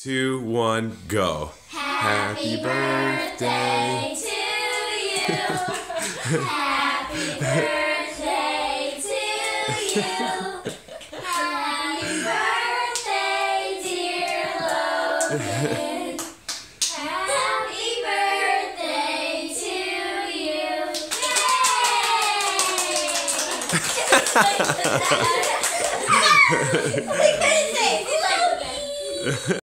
2, 1, go. Happy birthday to you. Happy birthday to you. Happy birthday, dear Logan. Happy birthday to you. Yay!